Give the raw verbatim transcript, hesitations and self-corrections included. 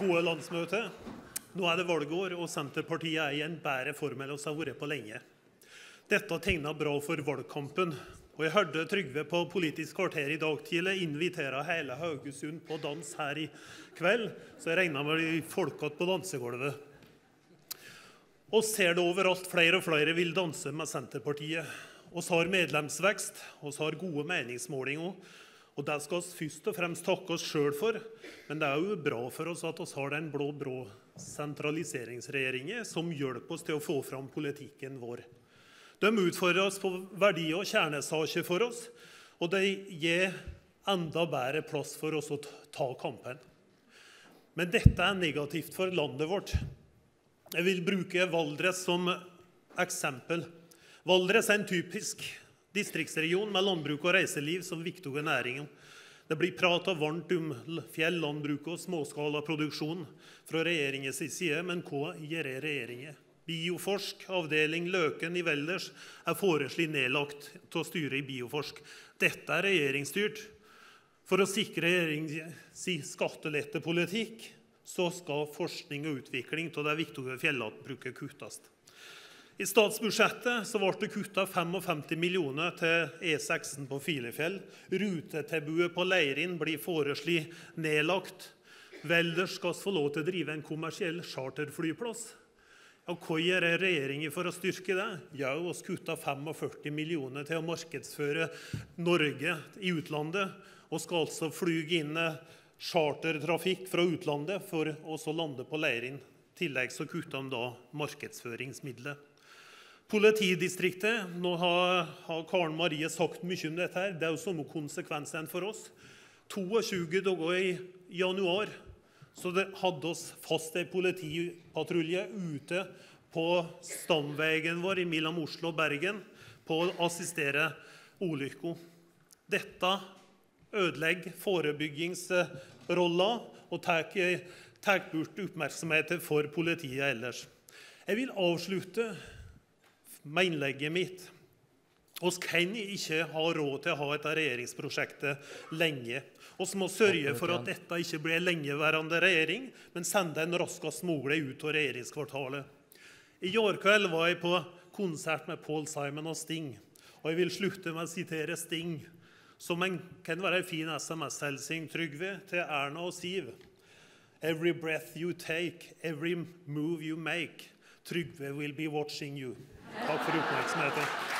Gode landsmøte. Nå er det valgår, og Senterpartiet er i en bedre form enn vi har vært på lenge. Dette tegner bra for valgkampen, og jeg hørte Trygve på Politisk kvarter i dag tidlig invitere hele Haugesund på dans her i kveld, så jeg regner med de folket på dansegulvet. Og ser det overalt, flere og flere vil danse med Senterpartiet. Vi har medlemsvekst, vi har gode meningsmålinger, og det skal vi først og fremst takke oss selv for, men det er jo bra for oss at vi har den blå-blå sentraliseringsregjeringen som hjelper oss til å få fram politikken vår. De utfordrer oss på verdi- og kjernesaker for oss, og de gir enda bedre plass for oss å ta kampen. Men dette er negativt for landet vårt. Jeg vil bruke Valdres som eksempel. Valdres er en typisk distriktsregion med landbruk og reiseliv som viktige næringer. Det blir pratet varmt om fjellandbruk og småskalaproduksjon fra regjeringens side, men hva gjør regjeringen? Bioforsk, avdeling Løken i Valdres, er foreslått nedlagt til å styre i Bioforsk. Dette er regjeringsstyrt. For å sikre regjeringens skattelettepolitikk, så skal forskning og utvikling til det viktige fjellandbruket kuttes. I statsbudsjettet så ble det kuttet femtifem millioner til E seksten på Filefjell. Rutetilbudet på Leirin blir foreslått nedlagt. Valdres skal få lov til å drive en kommersiell charterflyplass. Og hva gjør regjeringen for å styrke det? Ja, vi kuttet femogførti millioner til å markedsføre Norge i utlandet, og skal altså flyge inn chartertrafikk fra utlandet for å så lande på Leirin. I tillegg så kuttet de da markedsføringsmidler. Politidistriktet, nå har, har Karen Marie sagt mye om dette her, det er jo samme konsekvensen for oss. tjueto dager i januar, så det hadde oss fast en politipatrulje ute på stamveien vår mellom Oslo og Bergen på å assistere ulykker. Dette ødelegger forebyggingsrollen og tar, tar bort oppmerksomheten for politiet ellers. Jeg vil avslutte med innlegget mitt. Vi kan ikke ha råd til å ha et regjeringsprosjekt lenge. Vi må sørge for at dette ikke blir en lengeværende regjering, men sende den raskest mulig ut av regjeringskvartalet. I går kveld var jeg på konsert med Paul Simon og Sting, og jeg vil slutte med å sitere Sting, som en, kan være en fin S M S-helsing, Trygve, til Erna og Siv. Every breath you take, every move you make, Trygve will be watching you. Takk for oppmerksomheten.